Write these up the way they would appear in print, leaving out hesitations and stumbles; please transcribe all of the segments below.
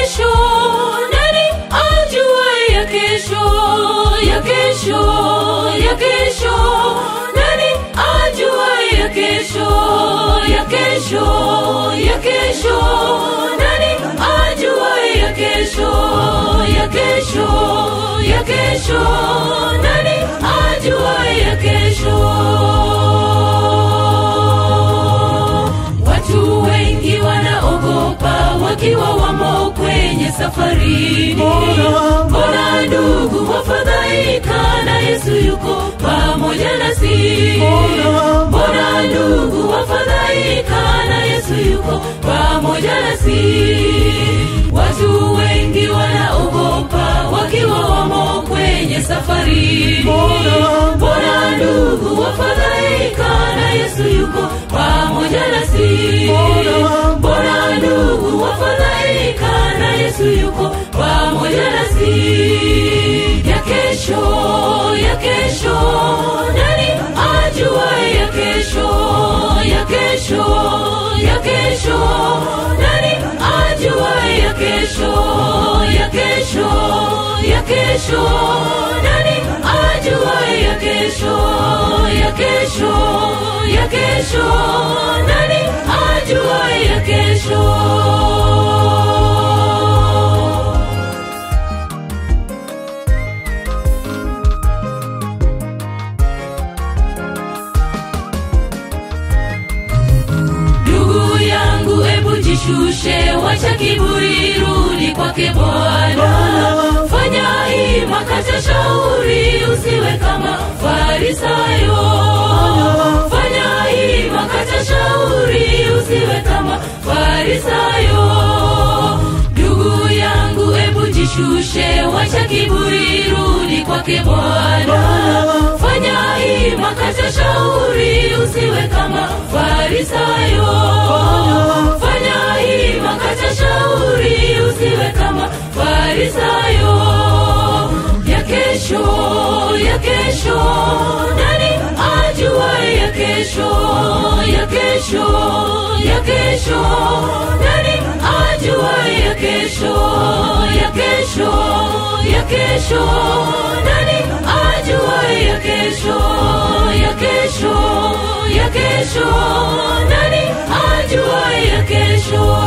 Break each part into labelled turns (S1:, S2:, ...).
S1: kesho, nani ajua ya kesho, ya kesho, ya kesho, nani ajua ya kesho, ya kesho, ya kesho, nani ajua ya kesho, ya kesho, ya kesho, nani ajua ya kesho. Watu wengi wanaogopa wakiwa wamo kwenye safari. Mbona ndugu wafadhaika na Yesu yuko pamoja nasi? Mbona ndugu wafadhaika na Yesu yuko pamoja nasi? Watu wengi wanaogopa wakiwa wamo kwenye safari. Mbona ndugu wafadhaika na Yesu yuko pamoja nasi? Mbona ndugu wafadhaika na Yesu yuko pamoja nasi? Ya kesho, ya kesho, nani ajua ya kesho, ya kesho, ya kesho, nani ajua ya kesho, ya kesho, ya kesho, nani ajua ya kesho, ya kesho, ya kesho, nani ajua ya kesho. Jishushe, wacha kiburi, rudi kwake Bwana. Fanya hima, kata shauri, usiwe kama Farisayo. Fanya hima, kata shauri, usiwe kama Farisayo. Ndugu yangu, ebu jishushe, wacha kiburi, rudi kwake Bwana. Fanya hima, kata shauri, usiwe kama Farisayo. Fanya hima, kata shauri, usiwe kama Farisayo. Ya kesho, ya kesho, nani ajua ya kesho, ya kesho, ya kesho, nani ajua ya kesho, ya kesho, ya kesho, nani ajua ya kesho, ya kesho, ya kesho, nani ajua ya kesho.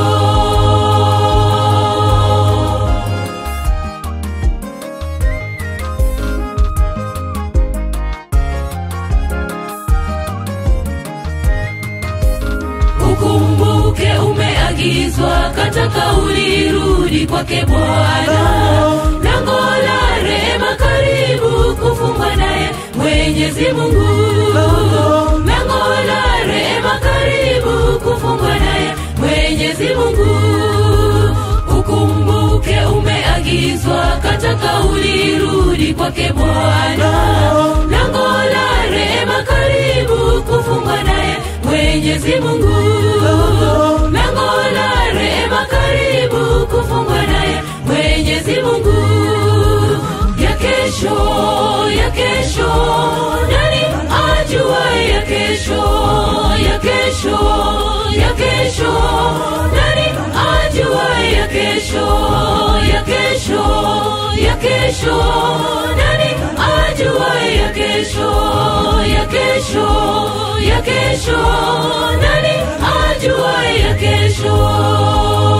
S1: Ukumbuke umeagizwa, kata kauli, rudi kwake Bwana. Lango la rehema karibu, kufungwa naye Mwenyezi Mungu. Lango la rehema karibu, kufungwa naye Mwenyezi Mungu. Ukumbuke umeagizwa, kata kauli, rudi kwake Bwana. Lango la rehema karibu, kufungwa naye Mwenyezi Mungu. Lango la rehema karibu, kufungwa naye Mwenyezi Mungu. Ya kesho, ya kesho, nani ajua ya kesho, ya kesho, ya kesho, nani ajua ya kesho, ya kesho, ya kesho, nani ajua ya kesho, ya kesho, ya kesho, nani ajua ya kesho.